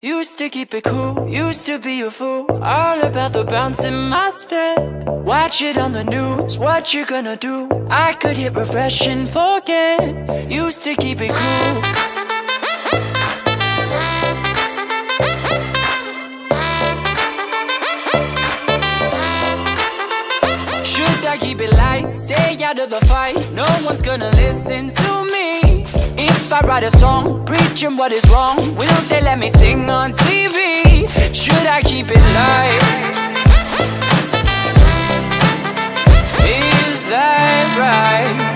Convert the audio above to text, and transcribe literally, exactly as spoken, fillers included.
Used to keep it cool, used to be a fool, all about the bounce in my step. Watch it on the news, what you gonna do? I could hit refresh and forget. Used to keep it cool. Should I keep it light, stay out of the fight? No one's gonna listen to me. If I write a song, preaching what is wrong, will they let me sing on T V? Should I keep it light? Is that right?